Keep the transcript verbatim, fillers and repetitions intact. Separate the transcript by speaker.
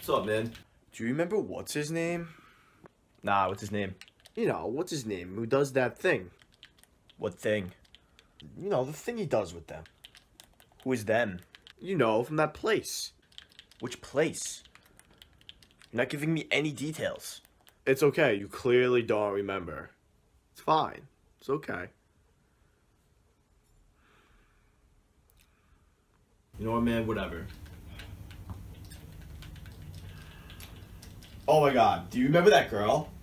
Speaker 1: What's up, man?
Speaker 2: Do you remember what's his name?
Speaker 1: Nah, what's his name?
Speaker 2: You know, what's his name? Who does that thing?
Speaker 1: What thing?
Speaker 2: You know, the thing he does with them.
Speaker 1: Who is them?
Speaker 2: You know, from that place.
Speaker 1: Which place? You're not giving me any details.
Speaker 2: It's okay. You clearly don't remember. It's fine. It's okay.
Speaker 1: You know what, man? Whatever.
Speaker 2: Oh my god, do you remember that girl?